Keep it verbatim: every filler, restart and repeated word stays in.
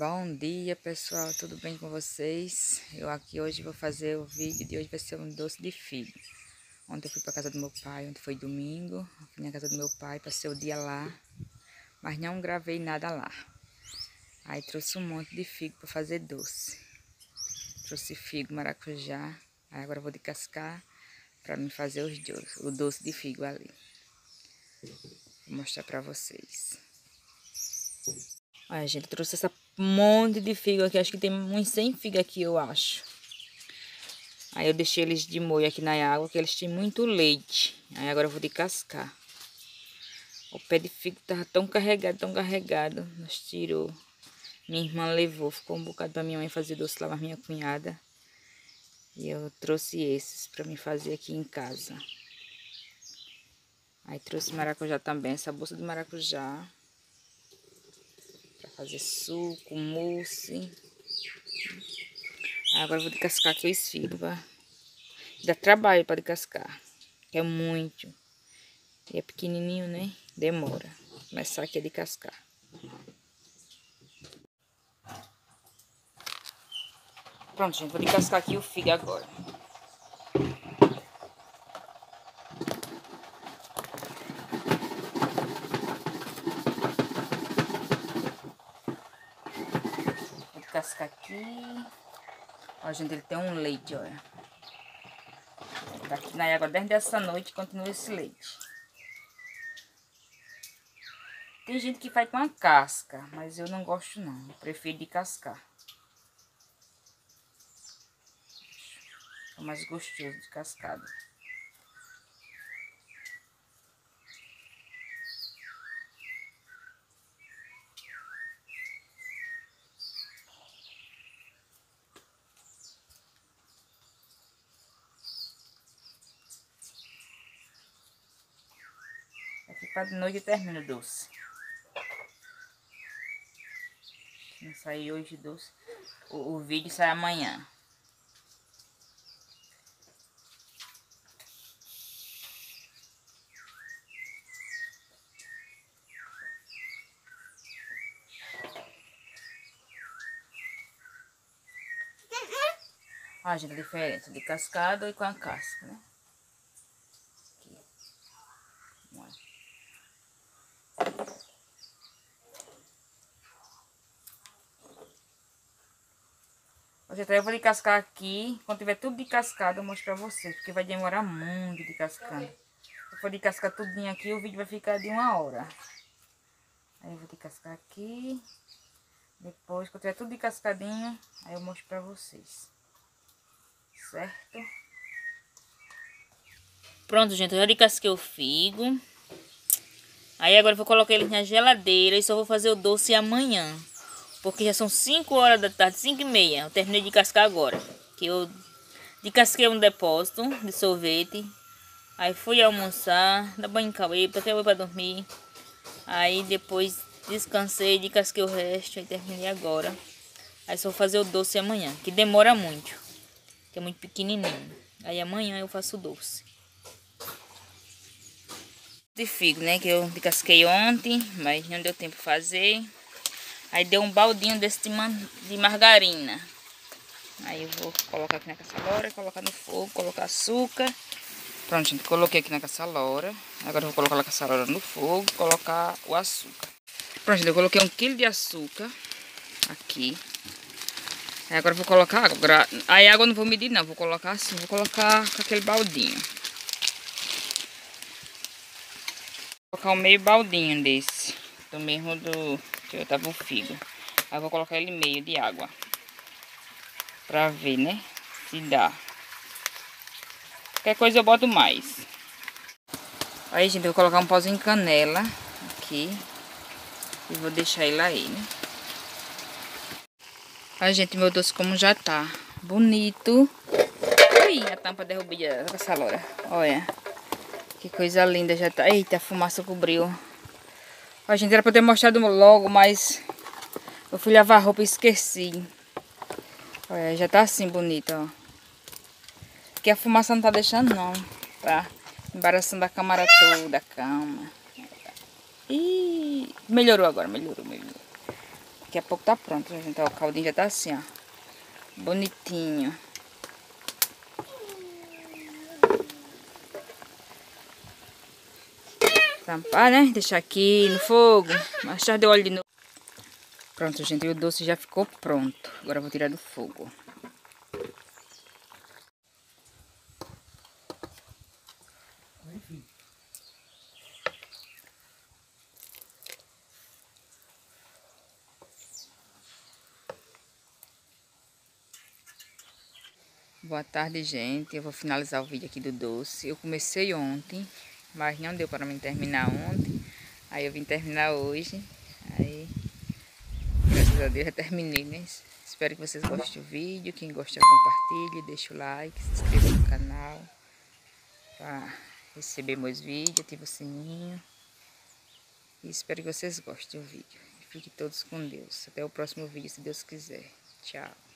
Bom dia, pessoal, tudo bem com vocês? Eu aqui hoje vou fazer o vídeo de hoje, vai ser um doce de figo. Ontem eu fui para casa do meu pai, ontem foi domingo, eu fui na casa do meu pai, passei o dia lá, mas não gravei nada lá. Aí trouxe um monte de figo para fazer doce. Trouxe figo, maracujá, aí agora eu vou descascar para me fazer os doces, o doce de figo ali. Vou mostrar para vocês. Olha, gente, eu trouxe essa monte de figo aqui. Acho que tem uns cem figos aqui, eu acho. Aí eu deixei eles de molho aqui na água, que eles têm muito leite. Aí agora eu vou descascar. O pé de figo tava tão carregado, tão carregado. Nós tirou. Minha irmã levou. Ficou um bocado pra minha mãe fazer doce lá, mas minha cunhada. E eu trouxe esses pra mim fazer aqui em casa. Aí trouxe maracujá também, essa bolsa de maracujá. Fazer suco, mousse. Agora eu vou descascar aqui os figos. Dá trabalho para descascar. É muito. E é pequenininho, né? Demora. Vou começar aqui a descascar. Pronto, gente. Vou descascar aqui o figo agora. Descascar aqui. Ó, gente, ele tem um leite, olha. Tá aqui na água desde essa noite, continua esse leite. Tem gente que faz com a casca, mas eu não gosto não. Eu prefiro descascar. É mais gostoso descascado. Para de noite termina o doce. Se não sair hoje doce, o, o vídeo sai amanhã. Olha, gente, a diferença de cascado e com a casca, né? Aqui. Vamos lá. Gente, eu vou descascar aqui. Quando tiver tudo descascado, eu mostro pra vocês. Porque vai demorar muito descascando. Se eu for descascar tudinho aqui, o vídeo vai ficar de uma hora. Aí eu vou descascar aqui. Depois, quando tiver tudo descascadinho, aí eu mostro pra vocês. Certo? Pronto, gente. Eu já descasquei o figo. Aí agora eu vou colocar ele na geladeira. E só vou fazer o doce amanhã. Porque já são cinco horas da tarde, cinco e meia. Eu terminei de cascar agora. Que eu descasquei um depósito de sorvete. Aí fui almoçar, dar banho em cauê, botei o pra dormir. Aí depois descansei, descasquei o resto. Aí terminei agora. Aí só vou fazer o doce amanhã, que demora muito. Que é muito pequenininho. Aí amanhã eu faço o doce. De figo, né? Que eu descasquei ontem, mas não deu tempo de fazer. Aí deu um baldinho desse de, man de margarina. Aí eu vou colocar aqui na caçalora, colocar no fogo, colocar açúcar. Pronto, gente, coloquei aqui na caçalora. Agora eu vou colocar a caçalora no fogo, colocar o açúcar. Pronto, gente, eu coloquei um quilo de açúcar aqui. Aí agora eu vou colocar água. Aí a água eu não vou medir não, vou colocar assim, vou colocar com aquele baldinho. Vou colocar um meio baldinho desse, do mesmo do... que eu tava o figo. Aí eu vou colocar ele meio de água. Pra ver, né? Se dá. Qualquer coisa eu boto mais. Aí, gente, eu vou colocar um pozinho de canela aqui. E vou deixar ele aí, né? Aí, gente, meu doce como já tá. Bonito. Ui, a tampa derrubei da caçalora. Olha. Que coisa linda já tá. Eita, a fumaça cobriu. A gente era pra ter mostrado logo, mas eu fui lavar a roupa e esqueci. Olha, já tá assim bonito, ó. Porque a fumaça não tá deixando não. Tá embaraçando a câmara toda, a cama. Ih, melhorou agora, melhorou, melhorou. Daqui a pouco tá pronto, gente. Ó, o caldinho já tá assim, ó. Bonitinho. Tampar, né? Deixar aqui no fogo. Mais tarde eu olho de novo. Pronto, gente. O doce já ficou pronto. Agora eu vou tirar do fogo. Boa tarde, gente. Eu vou finalizar o vídeo aqui do doce. Eu comecei ontem, mas não deu para mim terminar ontem. Aí eu vim terminar hoje. Aí, graças a Deus, já terminei, né? Espero que vocês gostem do vídeo. Quem gostar, compartilhe, deixa o like, se inscreva no canal para receber meus vídeos, ativa o sininho. E espero que vocês gostem do vídeo. Fiquem todos com Deus. Até o próximo vídeo, se Deus quiser. Tchau.